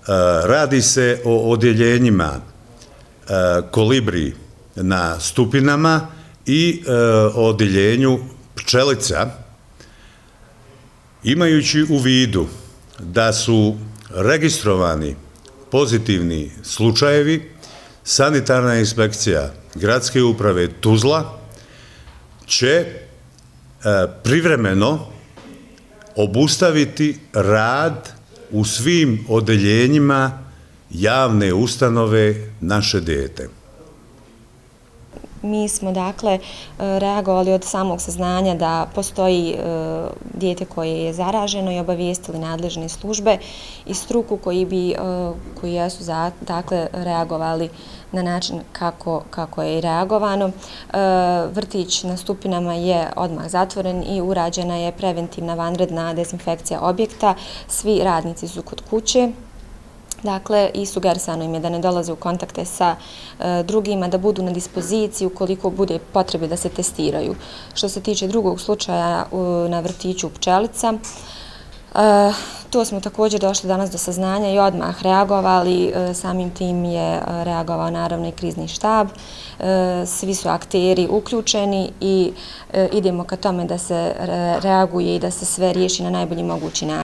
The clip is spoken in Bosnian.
Radi se o odjeljenjima Kolibri na Stupinama i o odjeljenju Pčelica, imajući u vidu da su registrovani pozitivni slučajevi. Sanitarna inspekcija Gradske uprave Tuzla će privremeno obustaviti rad u svim odjeljenjima javne ustanove Naše dijete. Mi smo dakle reagovali od samog saznanja da postoji dijete koje je zaraženo i obavijestili nadležne službe i struku koji jesu dakle reagovali na način kako je i reagovano. Vrtić na Stupinama je odmah zatvoren i urađena je preventivna vanredna dezinfekcija objekta. Svi radnici su kod kuće. Dakle, i sugerisano im je da ne dolaze u kontakte sa drugima, da budu na dispoziciji ukoliko bude potrebe da se testiraju. Što se tiče drugog slučaja na vrtiću Pčelica, to smo također došli danas do saznanja i odmah reagovali. Samim tim je reagovao naravno i krizni štab. Svi su akteri uključeni i idemo ka tome da se reaguje i da se sve riješi na najbolji mogući način.